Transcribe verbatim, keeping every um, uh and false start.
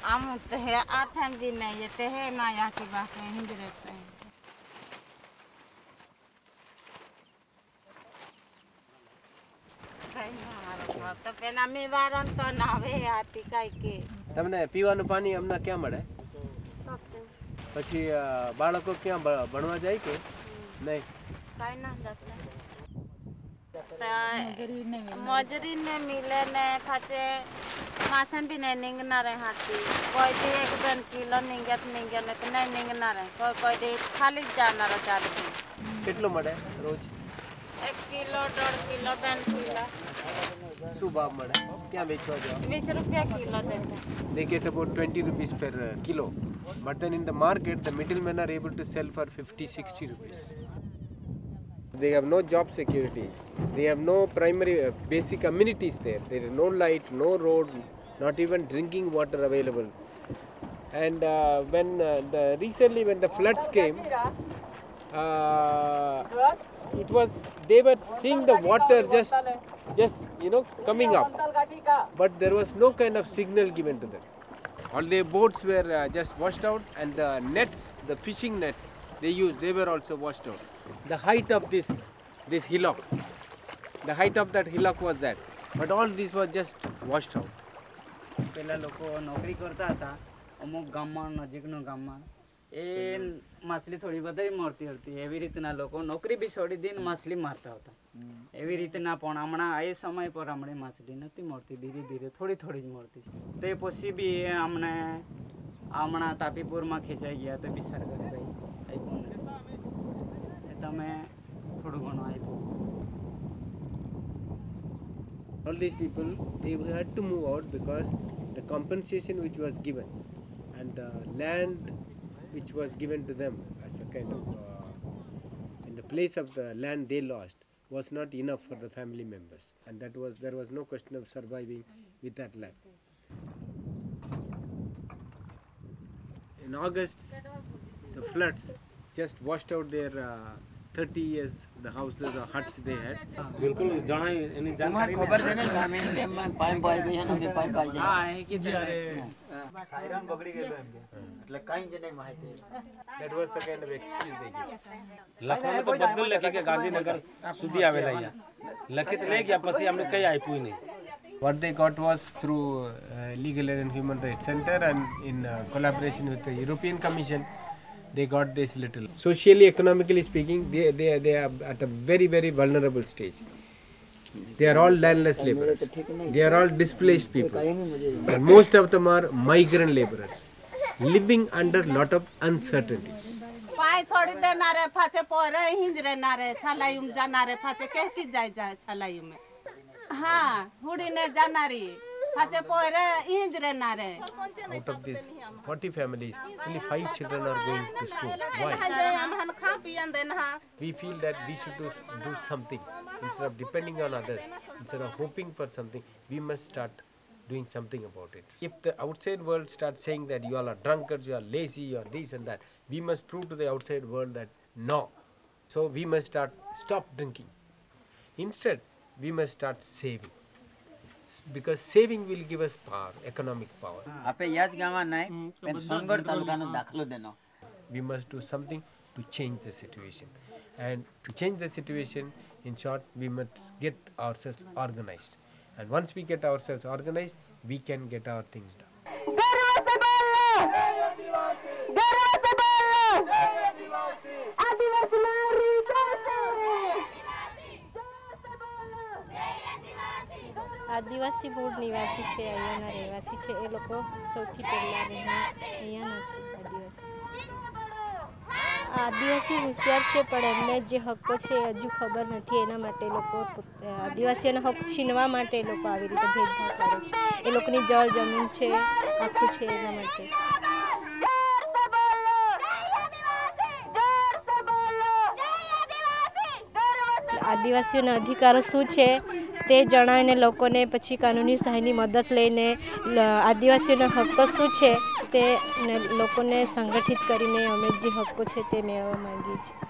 हम तो है आठ दिन नहीं ये ते है ना यहाँ की बात में हिंद रहते हैं तो पहला में वारन तो ना वे आती काई के तमने पीવાનું પાણી અમને ક્યાં મળે પછી બાળકો ક્યાં ભણવા જાય કે નહીં કાઈ ના જતા मजूरी ने मिले ने फाचे मासन भी नहीं निंगना रहे हाथी कोई भी एक दिन किलो निंगत निंगे ने तो नहीं निंगना रहे कोई कोई दे खाली जाना रहे चार दिन कितलो मड़े रोज एक किलो डेढ़ किलो तीन किलो सुबह मड़े क्या बेचवा जाओ बीस रुपया किलो देते they get about twenty rupees per uh, kilo but then in the market the middlemen are able to sell for fifty sixty rupees. They have no job security, they have no primary uh, basic amenities there, there is no light, no road, not even drinking water available. And uh, when uh, the recently when the floods came, uh, it was they were seeing the water just just you know coming up, but there was no kind of signal given to them. All their boats were uh, just washed out, and the nets, the fishing nets they used, they were also washed out. The height of this this hillock, the height of that hillock was that, but all this was just washed out. પેલા લોકો નોકરી કરતા હતા અમુક ગામમાં નજીકનો ગામમાં એ માછલી થોડી વધારે મળતી હતી એવી રીતના લોકો નોકરી બી છોડી દઈને માછલી મારતા હતા એવી રીતના પણ હમણાં એ સમય પર હમણાં માછલી નથી મળતી ધીરે ધીરે થોડી થોડી જ મળતી તે પછી બી હમણે હમણાં તાપીપુરમાં ખેંચાઈ ગયા તો બી સરકાર ભાઈ આપ્યું નથી તમે થોડું ઘણું આપ્યું. All these people, they had to move out because the compensation which was given and the land which was given to them as a kind of uh, in the place of the land they lost was not enough for the family members, and that was there was no question of surviving with that land. In August, the floods just washed out their uh, thirty years the houses or huts they had. बिल्कुल जाना यानी जानकारी ખબર છે ને ગામે માં pipe પાઈ ગઈ છે ને પાઇપ પાઈ જાય હા એ કીધું અરે સાયરન બગડી ગયેલો એમ કે એટલે કાઈ જ નહીં માહિતી. That was the kind of excuse they gave. લખવાનું તો બધું લખી કે ગાંધીનગર સુધી આવેલા અહીંયા લખી તો લઈ ગયા પછી અમને કઈ આપ્યું નહીં. What they got was through uh, Legal and Human Rights Center and in uh, collaboration with the European Commission, they got this little. Socially, economically speaking, they, they, they are at a very, very vulnerable stage. They are all landless laborers. They are all displaced people. And most of them are migrant laborers, living under lot of uncertainties. पाई छोड़ देना रे फाचे पोरे हिंद रे ना रे छलायुम जाना रे फाचे कह की जाय जाय छलायुम में हाँ हुड़ी ने जाना रे फाचे पोरे हिंद रे ना रे. Out of these forty families, only five children are going to school. Why? We feel that we should do, do something. Instead of depending on others, instead of hoping for something, we must start doing something about it. If the outside world starts saying that you all are drunkards, you are lazy, you are this and that, we must prove to the outside world that no. So we must start stop drinking. Instead, we must start saving. Because saving will give us power, economic power. આપે યાદ ગાવા નહીં પણ સંગડ તાલુકાનો દાખલો દેનો. We must do something to change the situation, and to change the situation, in short, we must get ourselves organized, and once we get ourselves organized, we can get our things done. આદિવાસી મૂળ નિવાસી છે અહીંયાના રહેવાસી છે એ લોકો સૌથી પહેલાં રહેવા અહીંયાના છે આદિવાસી આદિવાસી હોશિયાર છે પણ એમને જે હક્કો છે એ હજુ ખબર નથી એના માટે લોકો આદિવાસીઓના હક છીનવા માટે એ લોકો આવી રીતે ભેદભાવ કરે છે એ લોકોની જળ જમીન છે આખું છે એના માટે આદિવાસીઓના અધિકારો શું છે તે જણાવીને લોકોને પછી કાનૂની સહાયની મદદ લઈને આદિવાસીઓના હક્કો શું છે તે લોકોને સંગઠિત કરીને અમે જે હક્કો છે તે મેળવવા માંગીએ છીએ.